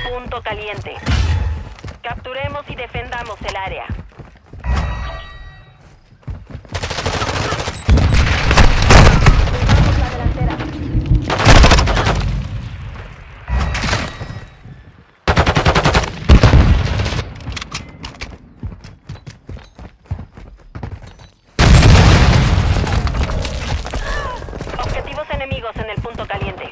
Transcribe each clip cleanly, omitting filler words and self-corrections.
Punto caliente. Capturemos y defendamos el área. Tomamos la delantera. Objetivos enemigos en el punto caliente.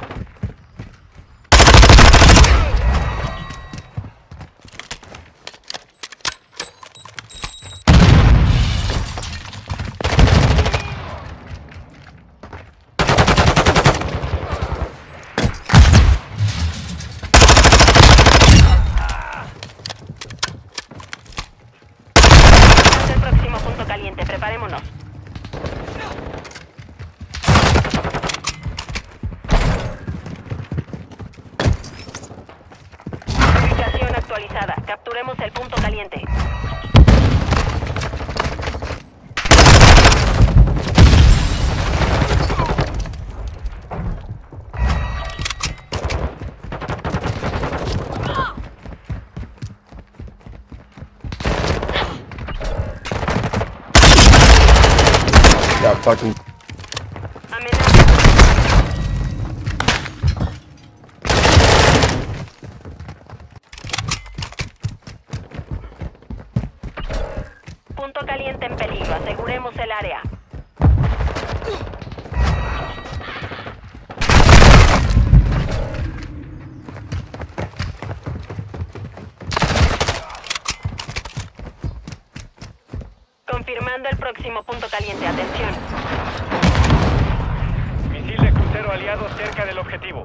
El próximo punto caliente, preparémonos. Ubicación actualizada. Capturemos el punto caliente. Yeah, fucking. Amenaza. Punto caliente en peligro. Aseguremos el área. Confirmando el próximo punto caliente. Atención. Misil de crucero aliado cerca del objetivo.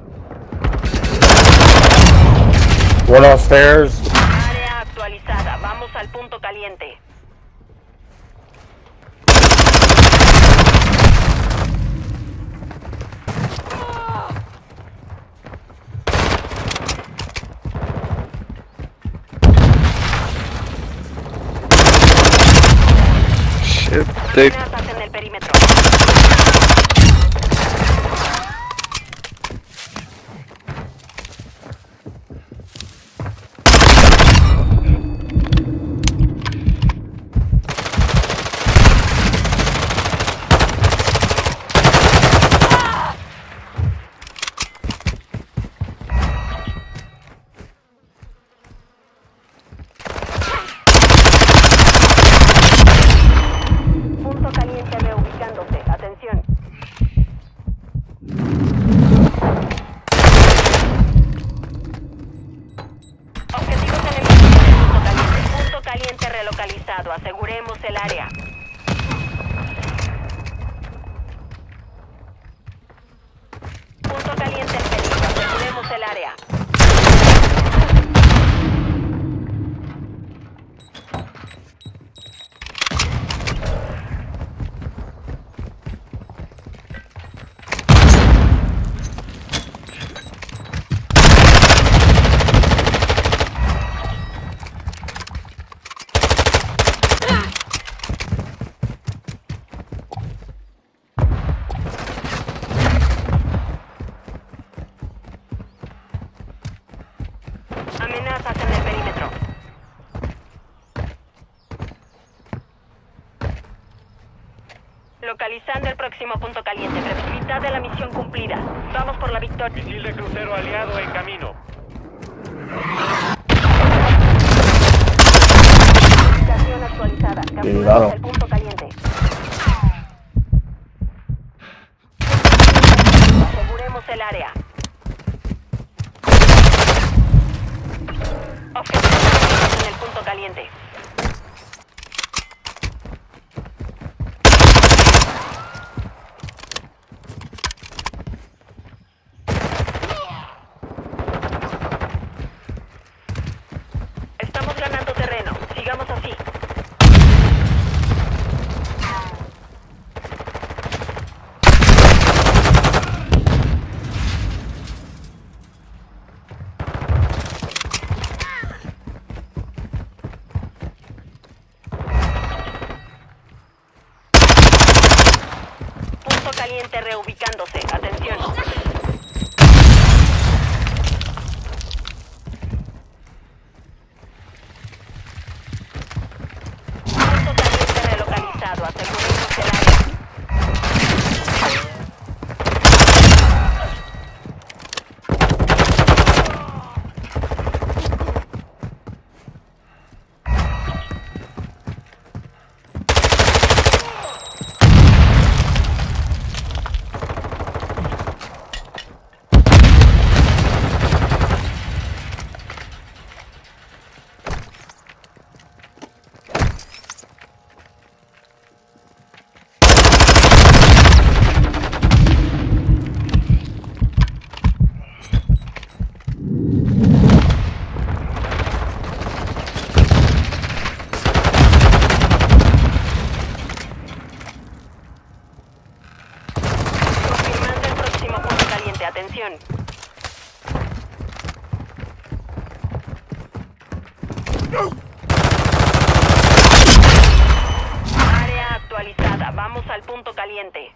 One upstairs. Área actualizada. Vamos al punto caliente. Shit, they. Amenazas en el perímetro. Punto caliente reubicándose. Atención. Objetivos enemigos en el punto caliente. Punto caliente relocalizado. Aseguremos el área. Punto caliente en peligro. Aseguremos el área. Amenazas en el perímetro. Localizando el próximo punto caliente. Mitad de la misión cumplida. Vamos por la victoria. Misil de crucero aliado en camino. Ubicación actualizada. Capturamos el punto caliente. Aseguremos el área. Objetivos en el punto caliente. Estamos ganando terreno. Sigamos así. Punto caliente reubicándose. Atención. Atención. Área actualizada. Vamos al punto caliente.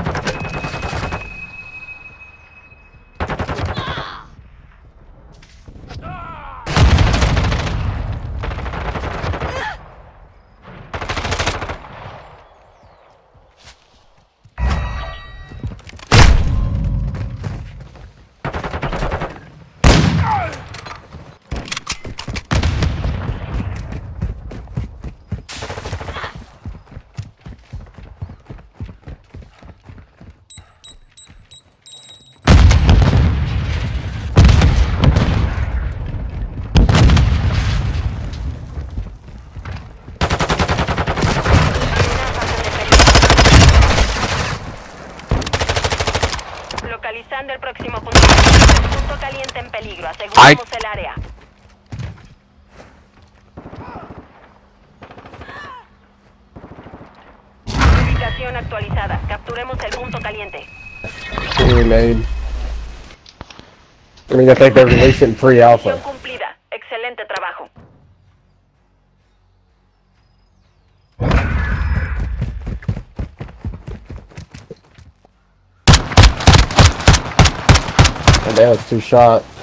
Localizando el próximo punto caliente. Punto caliente en peligro. Aseguramos el área. Ubicación actualizada. Capturemos el punto caliente. Remade. I mean, I think they're releasing free Misión alpha. cumplida. Excelente trabajo. And that was 2 shots.